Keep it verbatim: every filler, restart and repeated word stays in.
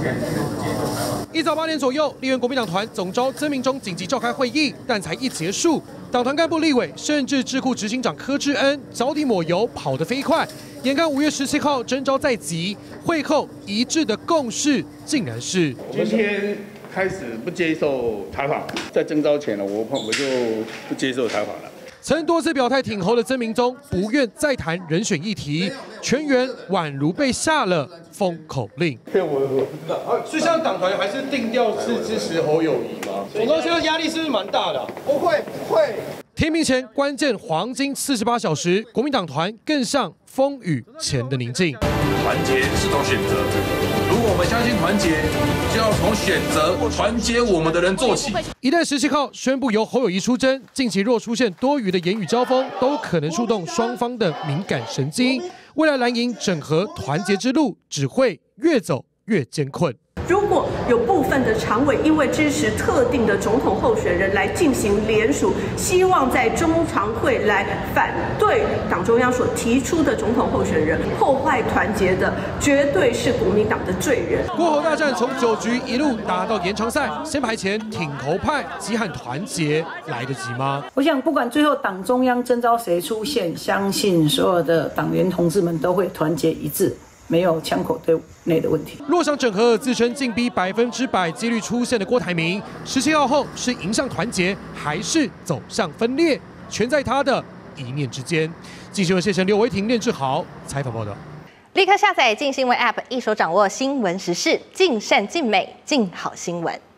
一早八点左右，立院国民党团总召曾明忠紧急召开会议，但才一结束，党团干部立委甚至智库执行长柯志恩脚底抹油，跑得飞快。眼看五月十七号征召在即，会后一致的共识竟然是今天开始不接受采访，在征召前呢，我我就不接受采访了。 曾多次表态挺侯的曾明忠不愿再谈人选议题，全员宛如被下了封口令。 我我不知道， 所以现在党团还是定调是支持侯友宜吗？总召现在压力是不是蛮大的、啊？ 不会不会。 提名前关键黄金四十八小时，国民党团更像风雨前的宁静。 团结是种选择，如果我们相信团结，就要从选择团结我们的人做起。 一旦十七号宣布由侯友宜出征，近期若出现多余的言语交锋，都可能触动双方的敏感神经。未来蓝营整合团结之路只会越走越艰困。 如果有部分的常委因为支持特定的总统候选人来进行联署，希望在中常会来反对党中央所提出的总统候选人，破坏团结的，绝对是国民党的罪人。 过侯大战从九局一路打到延长赛，先排前挺侯派急喊团结，来得及吗？ 我想，不管最后党中央征召谁出现，相信所有的党员同志们都会团结一致。 没有枪口对内的问题。 若想整合自称近逼百分之百几率出现的郭台铭，十七号后是迎向团结，还是走向分裂，全在他的一念之间。继续由谢晨、刘维婷、练志豪采访报道。 立刻下载镜新闻 App， 一手掌握新闻时事，尽善尽美，尽好新闻。